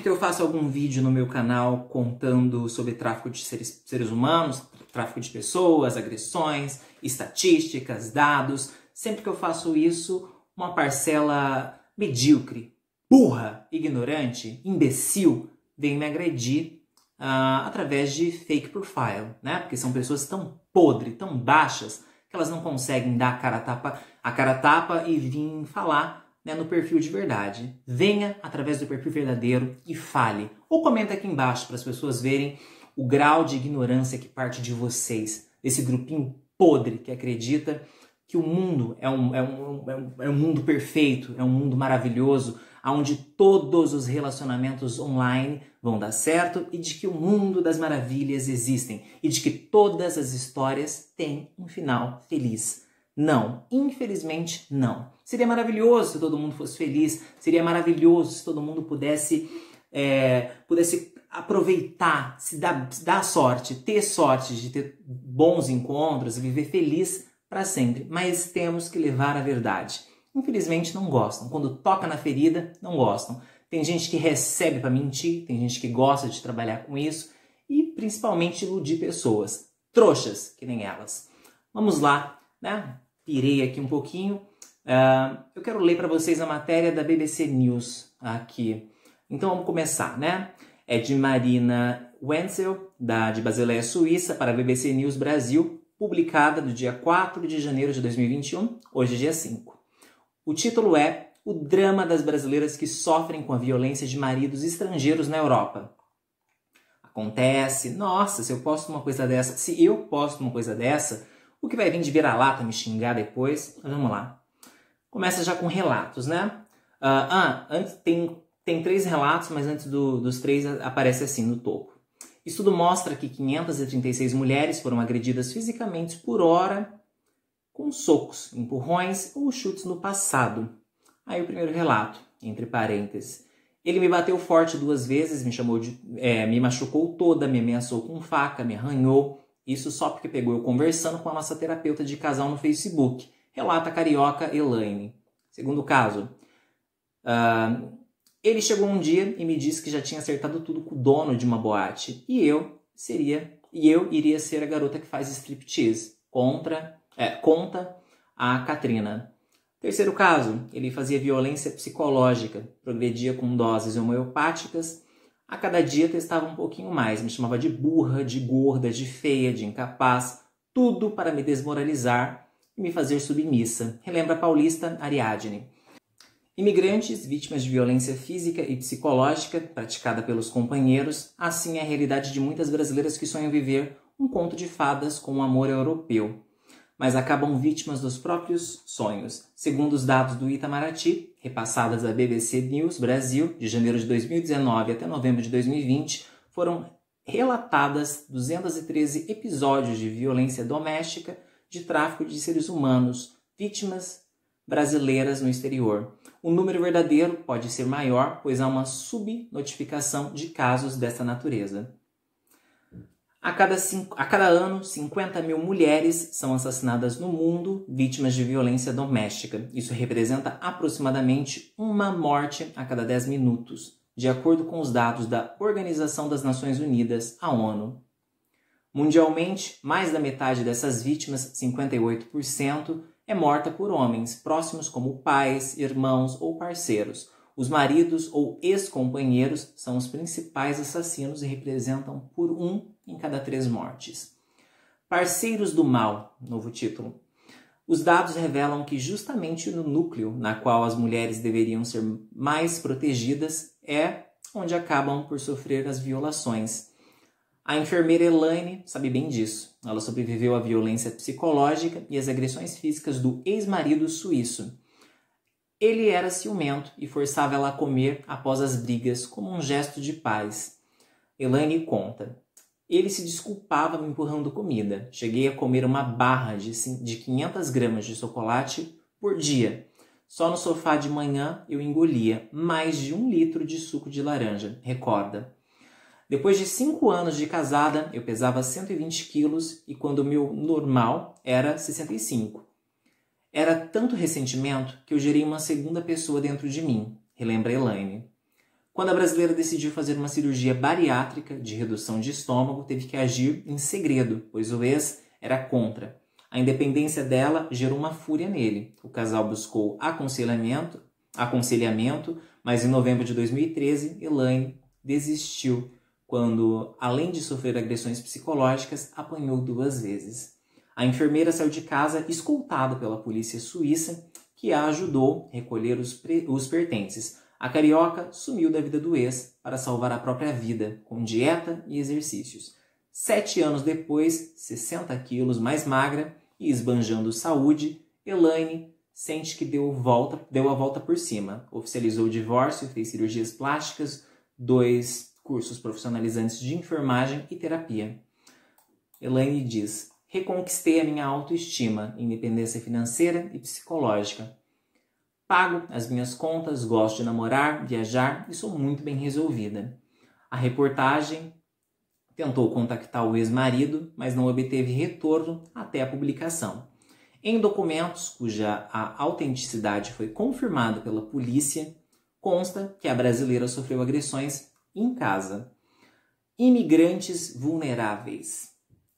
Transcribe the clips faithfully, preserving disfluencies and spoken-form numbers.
que eu faço algum vídeo no meu canal contando sobre tráfico de seres, seres humanos, tráfico de pessoas, agressões, estatísticas, dados. Sempre que eu faço isso, uma parcela medíocre, burra, ignorante, imbecil, vem me agredir uh, através de fake profile, né? Porque são pessoas tão podres, tão baixas, que elas não conseguem dar a cara a tapa, a cara a tapa e vir falar, né, no perfil de verdade. Venha através do perfil verdadeiro e fale. Ou comenta aqui embaixo para as pessoas verem o grau de ignorância que parte de vocês, desse grupinho podre que acredita que o mundo é um, é um, é um, é um mundo perfeito, é um mundo maravilhoso, onde todos os relacionamentos online vão dar certo e de que o mundo das maravilhas existem e de que todas as histórias têm um final feliz. Não, infelizmente não. Seria maravilhoso se todo mundo fosse feliz, seria maravilhoso se todo mundo pudesse, é, pudesse aproveitar, se dar, se dar sorte, ter sorte de ter bons encontros e viver feliz para sempre. Mas temos que levar a verdade. Infelizmente não gostam. Quando toca na ferida, não gostam. Tem gente que recebe para mentir, tem gente que gosta de trabalhar com isso e principalmente iludir pessoas. Trouxas, que nem elas. Vamos lá, né? Pirei aqui um pouquinho. Uh, eu quero ler para vocês a matéria da B B C News aqui. Então vamos começar, né? É de Marina Wenzel, da, de Basileia, Suíça, para a B B C News Brasil, publicada no dia quatro de janeiro de dois mil e vinte e um, hoje dia cinco. O título é O Drama das Brasileiras que Sofrem com a Violência de Maridos Estrangeiros na Europa. Acontece, nossa, se eu posto uma coisa dessa, se eu posto uma coisa dessa, o que vai vir de vira-lata me xingar depois? Mas vamos lá. Começa já com relatos, né? Uh, ah, antes tem, tem três relatos, mas antes do, dos três aparece assim no topo. Estudo mostra que quinhentas e trinta e seis mulheres foram agredidas fisicamente por hora com socos, empurrões ou chutes no passado. Aí o primeiro relato, entre parênteses. Ele me bateu forte duas vezes, me chamou de, é, me machucou toda, me ameaçou com faca, me arranhou. Isso só porque pegou eu conversando com a nossa terapeuta de casal no Facebook. Relata a carioca Elaine. Segundo caso, uh, ele chegou um dia e me disse que já tinha acertado tudo com o dono de uma boate. E eu seria, e eu iria ser a garota que faz striptease. Contra... É, conta a Katrina. Terceiro caso, ele fazia violência psicológica, progredia com doses homeopáticas, a cada dia testava um pouquinho mais, me chamava de burra, de gorda, de feia, de incapaz, tudo para me desmoralizar e me fazer submissa. Relembra a paulista Ariadne. Imigrantes, vítimas de violência física e psicológica praticada pelos companheiros, assim é a realidade de muitas brasileiras que sonham viver um conto de fadas com um amor europeu, mas acabam vítimas dos próprios sonhos. Segundo os dados do Itamaraty, repassadas à B B C News Brasil, de janeiro de dois mil e dezenove até novembro de dois mil e vinte, foram relatadas duzentos e treze episódios de violência doméstica, de tráfico de seres humanos, vítimas brasileiras no exterior. O número verdadeiro pode ser maior, pois há uma subnotificação de casos dessa natureza. A cada, cinco, a cada ano, cinquenta mil mulheres são assassinadas no mundo vítimas de violência doméstica. Isso representa aproximadamente uma morte a cada dez minutos, de acordo com os dados da Organização das Nações Unidas, a ONU. Mundialmente, mais da metade dessas vítimas, cinquenta e oito por cento, é morta por homens próximos como pais, irmãos ou parceiros. Os maridos ou ex-companheiros são os principais assassinos e representam por um em cada três mortes. Parceiros do mal, novo título. Os dados revelam que justamente no núcleo na qual as mulheres deveriam ser mais protegidas é onde acabam por sofrer as violações. A enfermeira Elaine sabe bem disso. Ela sobreviveu à violência psicológica e às agressões físicas do ex-marido suíço. Ele era ciumento e forçava ela a comer após as brigas como um gesto de paz. Elaine conta. Ele se desculpava me empurrando comida. Cheguei a comer uma barra de quinhentas gramas de chocolate por dia. Só no sofá de manhã eu engolia mais de um litro de suco de laranja, recorda. Depois de cinco anos de casada, eu pesava cento e vinte quilos e quando o meu normal era sessenta e cinco. Era tanto ressentimento que eu gerei uma segunda pessoa dentro de mim, relembra Elaine. Quando a brasileira decidiu fazer uma cirurgia bariátrica de redução de estômago, teve que agir em segredo, pois o ex era contra. A independência dela gerou uma fúria nele. O casal buscou aconselhamento, aconselhamento, mas em novembro de dois mil e treze, Elaine desistiu quando, além de sofrer agressões psicológicas, apanhou duas vezes. A enfermeira saiu de casa escoltada pela polícia suíça, que a ajudou a recolher os, os pertences. A carioca sumiu da vida do ex para salvar a própria vida, com dieta e exercícios. Sete anos depois, sessenta quilos mais magra e esbanjando saúde, Elaine sente que deu, volta, deu a volta por cima. Oficializou o divórcio, fez cirurgias plásticas, dois cursos profissionalizantes de enfermagem e terapia. Elaine diz: reconquistei a minha autoestima, independência financeira e psicológica. Pago as minhas contas, gosto de namorar, viajar e sou muito bem resolvida. A reportagem tentou contactar o ex-marido, mas não obteve retorno até a publicação. Em documentos cuja a autenticidade foi confirmada pela polícia, consta que a brasileira sofreu agressões em casa. Imigrantes vulneráveis.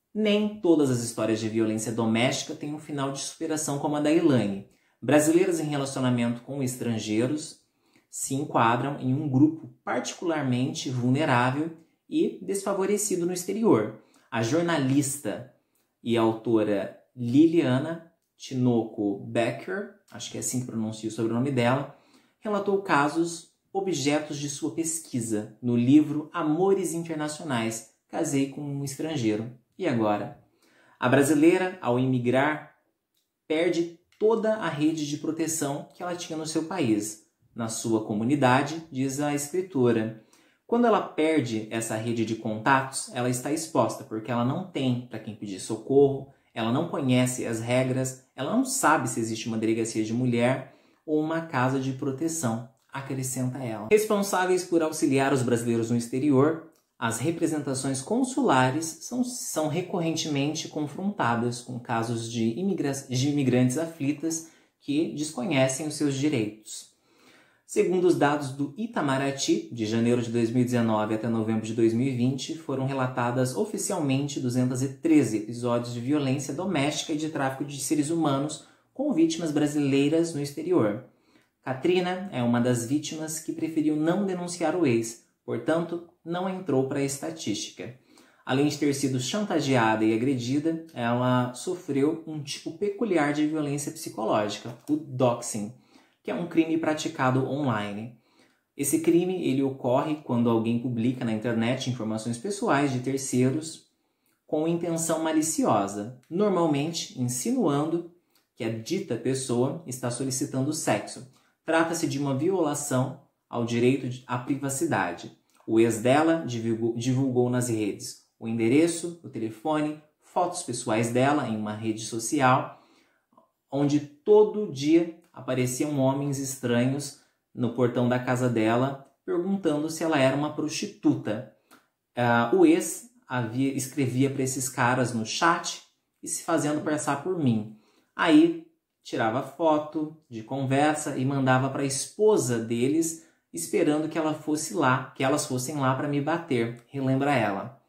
Nem todas as histórias de violência doméstica têm um final de superação como a da Elaine. Brasileiras em relacionamento com estrangeiros se enquadram em um grupo particularmente vulnerável e desfavorecido no exterior. A jornalista e autora Liliana Tinoco Becker, acho que é assim que pronuncio o sobrenome dela, relatou casos objetos de sua pesquisa no livro Amores Internacionais, Casei com um Estrangeiro. E agora? A brasileira, ao imigrar, perde toda a rede de proteção que ela tinha no seu país, na sua comunidade, diz a escritora. Quando ela perde essa rede de contatos, ela está exposta, porque ela não tem para quem pedir socorro, ela não conhece as regras, ela não sabe se existe uma delegacia de mulher ou uma casa de proteção, acrescenta ela. Responsáveis por auxiliar os brasileiros no exterior, as representações consulares são, são recorrentemente confrontadas com casos de, imigra de imigrantes aflitas que desconhecem os seus direitos. Segundo os dados do Itamaraty, de janeiro de dois mil e dezenove até novembro de dois mil e vinte, foram relatadas oficialmente duzentos e treze episódios de violência doméstica e de tráfico de seres humanos com vítimas brasileiras no exterior. Katrina é uma das vítimas que preferiu não denunciar o ex, portanto, não entrou para a estatística. Além de ter sido chantageada e agredida, ela sofreu um tipo peculiar de violência psicológica, o doxing, que é um crime praticado online. Esse crime ele ocorre quando alguém publica na internet informações pessoais de terceiros com intenção maliciosa, normalmente insinuando que a dita pessoa está solicitando sexo. Trata-se de uma violação ao direito à privacidade. O ex dela divulgou, divulgou nas redes o endereço, o telefone, fotos pessoais dela em uma rede social, onde todo dia apareciam homens estranhos no portão da casa dela, perguntando se ela era uma prostituta. Uh, o ex havia, escrevia para esses caras no chat e se fazendo passar por mim. Aí tirava foto de conversa e mandava para a esposa deles, esperando que ela fosse lá, que elas fossem lá para me bater, relembra ela.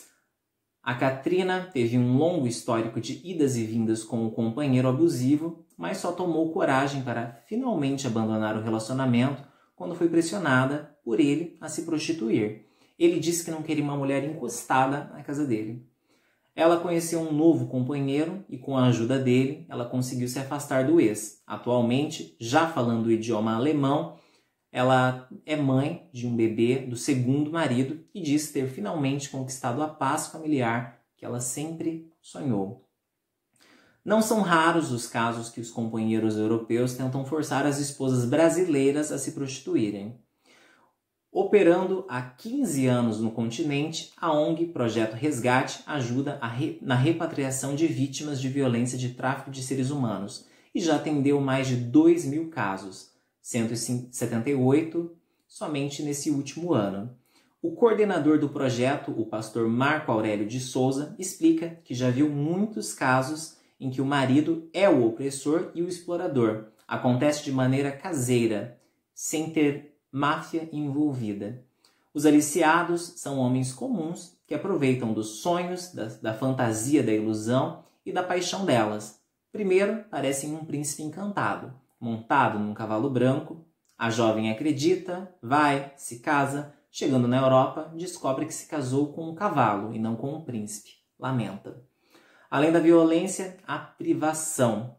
A Katrina teve um longo histórico de idas e vindas com o companheiro abusivo, mas só tomou coragem para finalmente abandonar o relacionamento quando foi pressionada por ele a se prostituir. Ele disse que não queria uma mulher encostada na casa dele. Ela conheceu um novo companheiro e, com a ajuda dele, ela conseguiu se afastar do ex. Atualmente, já falando o idioma alemão, ela é mãe de um bebê do segundo marido e diz ter finalmente conquistado a paz familiar que ela sempre sonhou. Não são raros os casos que os companheiros europeus tentam forçar as esposas brasileiras a se prostituírem. Operando há quinze anos no continente, a O N G Projeto Resgate ajuda a re... na repatriação de vítimas de violência de tráfico de seres humanos e já atendeu mais de dois mil casos, cento e setenta e oito somente nesse último ano. O coordenador do projeto, o pastor Marco Aurélio de Souza, explica que já viu muitos casos em que o marido é o opressor e o explorador. Acontece de maneira caseira, sem ter máfia envolvida. Os aliciados são homens comuns que aproveitam dos sonhos, da, da fantasia, da ilusão e da paixão delas. Primeiro, parecem um príncipe encantado, montado num cavalo branco. A jovem acredita, vai, se casa. Chegando na Europa, descobre que se casou com um cavalo e não com um príncipe. Lamenta. Além da violência, a privação.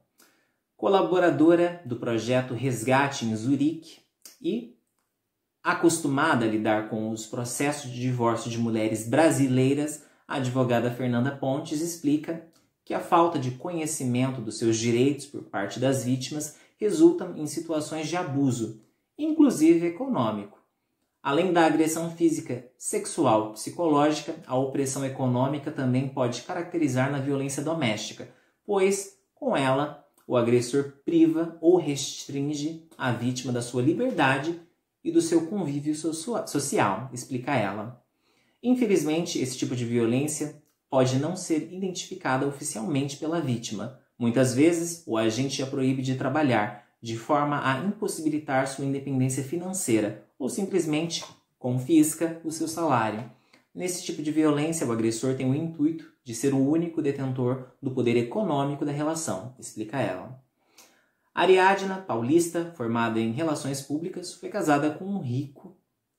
Colaboradora do projeto Resgate em Zurique e acostumada a lidar com os processos de divórcio de mulheres brasileiras, a advogada Fernanda Pontes explica que a falta de conhecimento dos seus direitos por parte das vítimas resulta em situações de abuso, inclusive econômico. Além da agressão física, sexual, psicológica, a opressão econômica também pode caracterizar na violência doméstica, pois, com ela, o agressor priva ou restringe a vítima da sua liberdade e do seu convívio social, explica ela. Infelizmente, esse tipo de violência pode não ser identificada oficialmente pela vítima. Muitas vezes, o agente a proíbe de trabalhar, de forma a impossibilitar sua independência financeira, ou simplesmente confisca o seu salário. Nesse tipo de violência, o agressor tem o intuito de ser o único detentor do poder econômico da relação, explica ela. Ariadna, paulista, formada em relações públicas, foi casada com um rico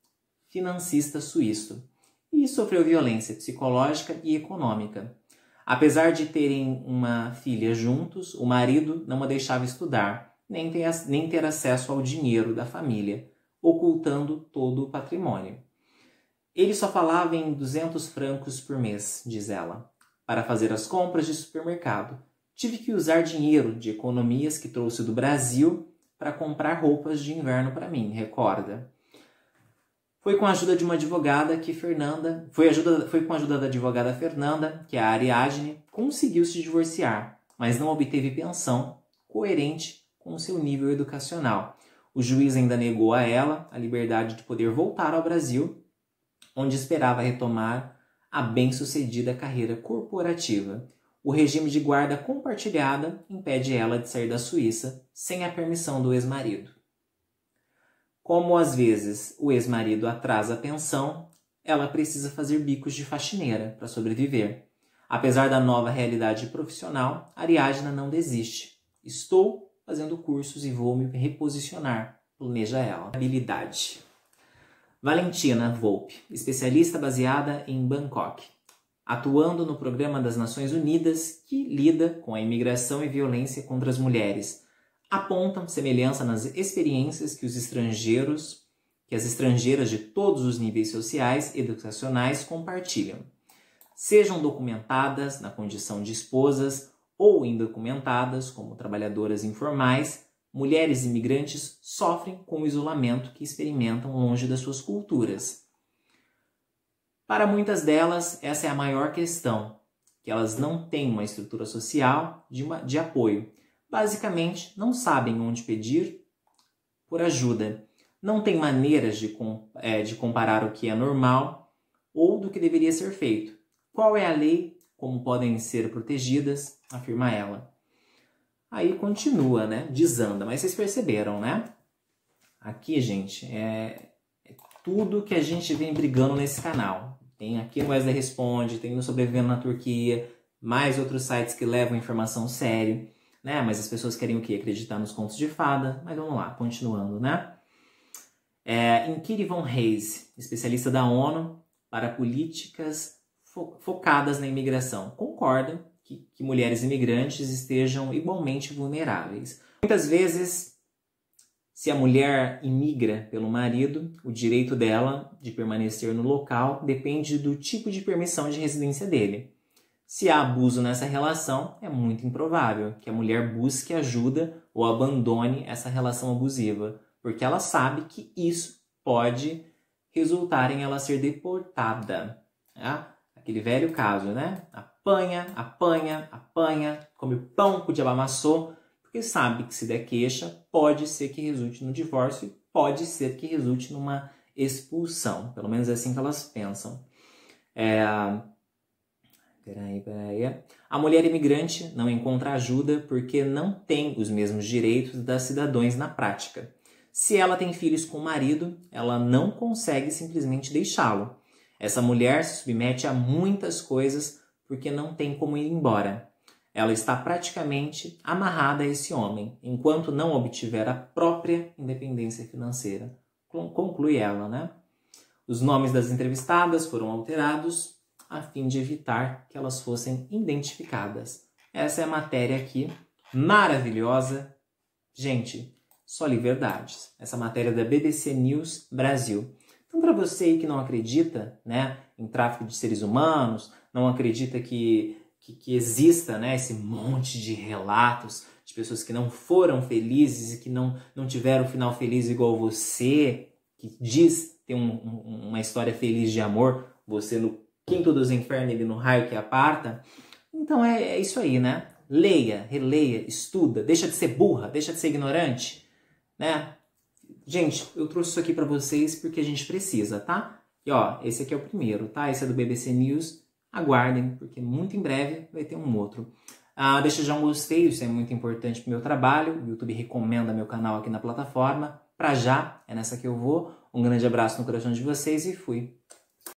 financista suíço e sofreu violência psicológica e econômica. Apesar de terem uma filha juntos, o marido não a deixava estudar, nem ter, nem ter acesso ao dinheiro da família, ocultando todo o patrimônio. Ele só falava em duzentos francos por mês, diz ela, para fazer as compras de supermercado. Tive que usar dinheiro de economias que trouxe do Brasil para comprar roupas de inverno para mim, recorda. Foi com a ajuda de uma advogada que Fernanda, foi, ajuda, foi com a ajuda da advogada Fernanda que a Ariadne conseguiu se divorciar, mas não obteve pensão coerente com o seu nível educacional. O juiz ainda negou a ela a liberdade de poder voltar ao Brasil, onde esperava retomar a bem-sucedida carreira corporativa. O regime de guarda compartilhada impede ela de sair da Suíça sem a permissão do ex-marido. Como às vezes o ex-marido atrasa a pensão, ela precisa fazer bicos de faxineira para sobreviver. Apesar da nova realidade profissional, Ariadna não desiste. Estou fazendo cursos e vou me reposicionar, planeja ela. Habilidade. Valentina Volpe, especialista baseada em Bangkok, atuando no Programa das Nações Unidas que lida com a imigração e violência contra as mulheres. Apontam semelhança nas experiências que os estrangeiros, que as estrangeiras de todos os níveis sociais e educacionais compartilham. Sejam documentadas na condição de esposas ou indocumentadas como trabalhadoras informais, mulheres imigrantes sofrem com o isolamento que experimentam longe das suas culturas. Para muitas delas, essa é a maior questão, que elas não têm uma estrutura social de, uma, de apoio. Basicamente, não sabem onde pedir por ajuda. Não têm maneiras de, é, de comparar o que é normal ou do que deveria ser feito. Qual é a lei? Como podem ser protegidas? Afirma ela. Aí continua, né? Desanda. Mas vocês perceberam, né? Aqui, gente, é, é tudo que a gente vem brigando nesse canal. Tem aqui no Wesley Responde, tem no Sobrevivendo na Turquia, mais outros sites que levam informação sério, né? Mas as pessoas querem o quê? Acreditar nos contos de fada. Mas vamos lá, continuando, né? É, Inkiri von Reis, especialista da ONU para políticas fo focadas na imigração, concorda que, que mulheres imigrantes estejam igualmente vulneráveis. Muitas vezes, se a mulher imigra pelo marido, o direito dela de permanecer no local depende do tipo de permissão de residência dele. Se há abuso nessa relação, é muito improvável que a mulher busque ajuda ou abandone essa relação abusiva, porque ela sabe que isso pode resultar em ela ser deportada. Né? Aquele velho caso, né? Apanha, apanha, apanha, come o pão que o diabo amassou, porque sabe que se der queixa, pode ser que resulte no divórcio e pode ser que resulte numa expulsão. Pelo menos é assim que elas pensam. É... Peraí, peraí. A mulher imigrante não encontra ajuda porque não tem os mesmos direitos das cidadãos na prática. Se ela tem filhos com o marido, ela não consegue simplesmente deixá-lo. Essa mulher se submete a muitas coisas porque não tem como ir embora. Ela está praticamente amarrada a esse homem, enquanto não obtiver a própria independência financeira. Conclui ela, né? Os nomes das entrevistadas foram alterados a fim de evitar que elas fossem identificadas. Essa é a matéria aqui, maravilhosa. Gente, só li verdades. Essa matéria da B B C News Brasil. Então, para você aí que não acredita, né, em tráfico de seres humanos, não acredita que, que, que exista, né, esse monte de relatos de pessoas que não foram felizes e que não, não tiveram um final feliz igual você, que diz ter um, um, uma história feliz de amor, você no quinto dos infernos e no raio que aparta. Então é, é isso aí, né? Leia, releia, estuda, deixa de ser burra, deixa de ser ignorante, né? Gente, eu trouxe isso aqui pra vocês porque a gente precisa, tá? E ó, esse aqui é o primeiro, tá? Esse é do B B C News. Aguardem, porque muito em breve vai ter um outro. Ah, deixa já um gostei, isso é muito importante pro meu trabalho. O YouTube recomenda meu canal aqui na plataforma. Pra já, é nessa que eu vou. Um grande abraço no coração de vocês e fui.